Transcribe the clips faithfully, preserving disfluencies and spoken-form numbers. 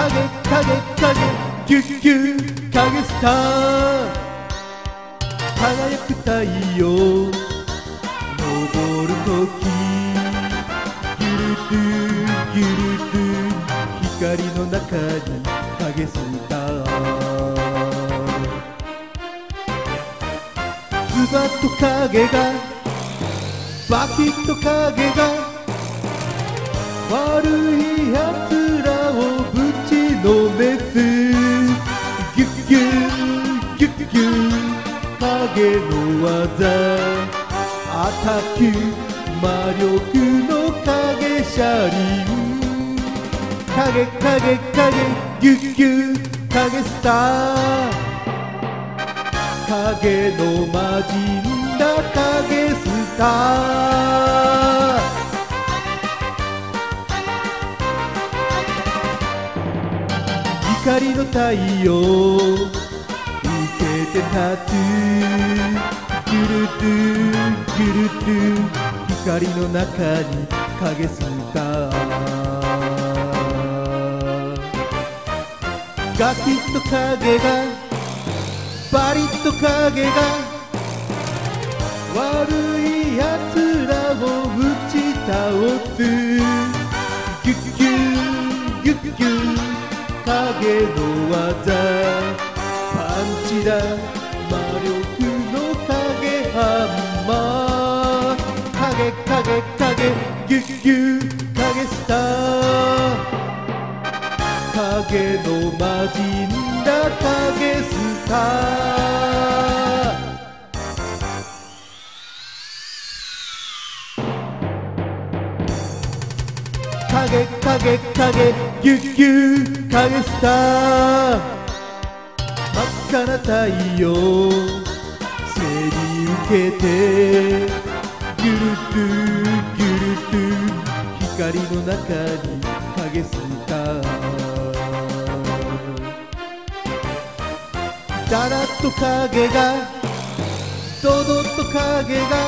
影ギュッギュッ影スター輝く太陽昇るときギュルドゥギュルドゥ光の中に影スターズバッと影がバキッと影が悪いやつらをぶちのめすギュッギュッギュッギュッ影の技アタック魔力の影車輪影影影ギュッギュッ影スター影の魔人だ影スター光の太陽受けて立つギュルドゥギュルドゥ光の中に影スターガキッと影がバリッと影が悪いやつらを打ち倒すギュッギュッギュッギュッ影の技パンチだ魔力の影ハンマー影影影ギュッギュッ影スター影の魔人だ影スター影影影ギュッギュッ影スター真っ赤な太陽背に受けてギュルドゥギュルドゥ光の中に影スターだらっと影がドドッと影が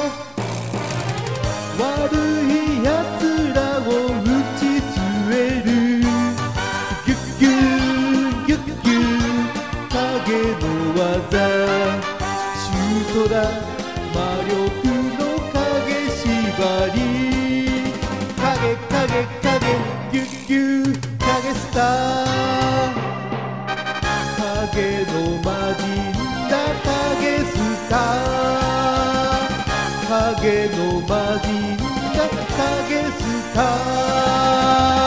悪いやつらを打ち据えるギュッギュッギュッギュッ影の技シュートだ魔力の影縛り影影影ギュッギュッ影スター影の魔人だ影スター影の魔人だ影スター